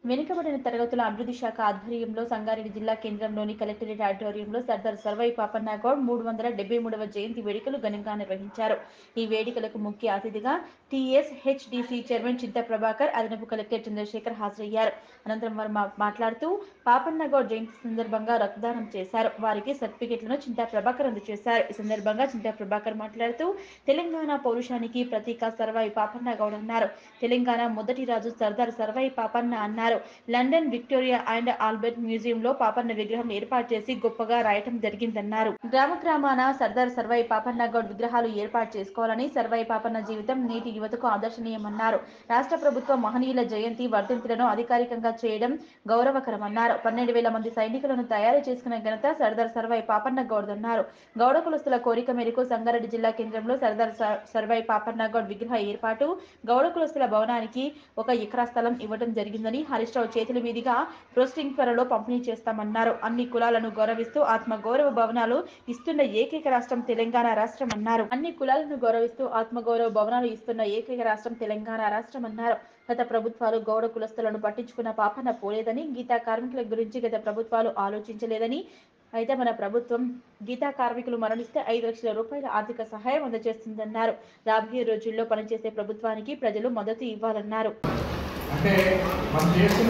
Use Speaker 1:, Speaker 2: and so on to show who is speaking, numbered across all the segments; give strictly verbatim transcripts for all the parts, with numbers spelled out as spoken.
Speaker 1: వెనుకబడిన తరగతుల అభివృద్ధి శాఖ ఆధ్వర్యంలో సంగారెడ్డి జిల్లా కేంద్రంలోని కలెక్టరేట్ ఆడిటోరియంలో సర్దార్ సర్వాయి పాపన్న గౌడ్ మూడు వందల డెబ్బై మూడవ జయంతి వేడుకలు ఘనంగా నిర్వహించారు. ఈ వేడుకలకు ముఖ్య అతిథిగా TS HDC chairman Chinta Prabhakar, అదనపు కలెక్టర్ చంద్రశేఖర్ హాజరయ్యారు. అనంతరం వారు మాట్లాడుతూ పాపన్న గౌడ్ జయంతి సందర్భంగా రక్తదానం చేశారు. వారికి సర్టిఫికెట్లను చింతా ప్రభాకర్ అందజేశారు. ఈ సందర్భంగా చింతా ప్రభాకర్ మాట్లాడుతూ తెలంగాణ పౌరుషానికి ప్రతీక సర్వాయి పాపన్న గౌడ్ అన్నారు. తెలంగాణ మొదటి రాజు సర్దార్ సర్వాయి పాపన్న అన్నారు. లండన్ విక్టోరియా అండ్ ఆల్బర్ట్ మ్యూజియంలో పాపన్న విగ్రహం ఏర్పాటు చేసి గొప్పగా రాయటం జరిగిందన్నారు. గ్రామ గ్రామాన సర్దార్ సర్వాయి పాపన్న గౌడ్ విగ్రహాలు ఏర్పాటు చేసుకోవాలని, సర్వాయి పాపన్న జీవితం నేటి యువతకు ఆదర్శనీయమన్నారు. రాష్ట్ర ప్రభుత్వం మహనీయుల జయంతి వర్ధంతులను అధికారికంగా చేయడం గౌరవకరమన్నారు. పన్నెండు వేల మంది సైనికులను తయారు చేసుకున్న ఘనత సర్దార్ సర్వాయి పాపన్న గౌడ్ అన్నారు. గౌడ కులస్తుల కోరిక మేరకు సంగారెడ్డి జిల్లా కేంద్రంలో సర్దార్ సర్వాయి పాపన్న గౌడ్ విగ్రహ ఏర్పాటు, గౌడ కులస్తుల భవనానికి ఒక ఎకరా స్థలం ఇవ్వడం జరిగిందని, హరీష్ రావు చేతుల మీదుగా పోస్టింగ్ త్వరలో పంపిణీ చేస్తామన్నారు. అన్ని కులాలను గౌరవిస్తూ ఆత్మ గౌరవ భవనాలు ఇస్తున్న ఏకైక రాష్ట్రం తెలంగాణ రాష్ట్రం అన్నారు. అన్ని కులాలను గౌరవిస్తూ ఆత్మ గౌరవ భవనాలు ఇస్తున్న ఏకైక రాష్ట్రం తెలంగాణ రాష్ట్రం అన్నారు. గత ప్రభుత్వాలు గౌడ కులస్తులను పట్టించుకున్న పాపన పోలేదని, గీతా కార్మికుల గురించి గత ప్రభుత్వాలు ఆలోచించలేదని, అయితే మన ప్రభుత్వం గీతా కార్మికులు మరణిస్తే ఐదు లక్షల రూపాయల ఆర్థిక సహాయం అందజేస్తుందన్నారు. రాబోయే రోజుల్లో పనిచేసే ప్రభుత్వానికి ప్రజలు మద్దతు ఇవ్వాలన్నారు.
Speaker 2: అంటే మనం చేస్తున్న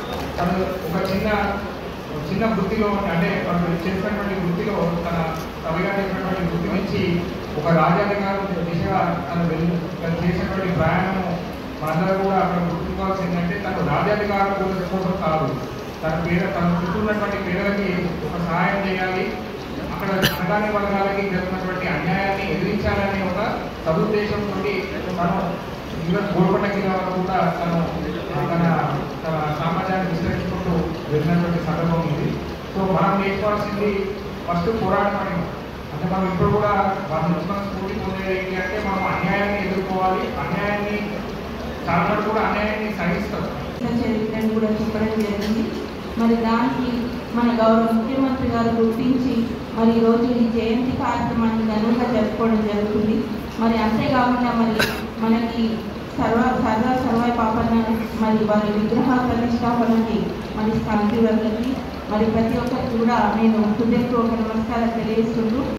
Speaker 2: ఒక చిన్న చిన్న వృత్తిలో అంటే మనం చేసినటువంటి వృత్తిలో తన కవిగా చేసినటువంటి వృత్తి నుంచి ఒక రాజ్యాంగ దిశగా తను వెళ్ళి తను చేసినటువంటి ప్రయాణము మనందరూ కూడా అక్కడ గుర్తుంచుకోవాల్సింది ఏంటంటే తను రాజ్యాధికారం కోసం కాదు, తన పేద తన చుట్టూ ఉన్నటువంటి పేదలకి ఒక సహాయం చేయాలి, అక్కడ అనగాని వర్గాలకి జరుగుతున్నటువంటి అన్యాయాన్ని ఎదిరించాలనే ఒక సదుద్దేశంతో మనం ఈవెన్ గోల్కొండ కింద కూడా తను తన తన సామాజాన్ని విస్తరించుకుంటూ వెళ్ళినటువంటి సందర్భం ఉంది. సో మనం నేర్చుకోవాల్సింది ఫస్ట్ పోరాటం. అంటే మనం ఇప్పుడు కూడా వాళ్ళ నుంచి మనం స్ఫూర్తి పొందేది ఏంటి అంటే మనం అన్యాయాన్ని ఎదుర్కోవాలి, అన్యాయాన్ని చాలా కూడా అన్యాయాన్ని సహిస్తాం
Speaker 3: చరిత్రను కూడా చెప్పడం జరిగింది. మరి దానికి మన గౌరవ ముఖ్యమంత్రి గారు గుర్తించి మరి ఈరోజు ఈ జయంతి కార్యక్రమాన్ని ఘనంగా జరుపుకోవడం జరుగుతుంది. మరి అంతేకాకుండా మరి మనకి సర్వ సర్దార్ సర్వాయి పాపన్న మరి వారి విగ్రహ ప్రతిష్టాపనకి మరి స్థానికులకి మరి ప్రతి ఒక్కరికి కూడా నేను హృదయపూర్వక నమస్కారాలు తెలియజేస్తుంటూ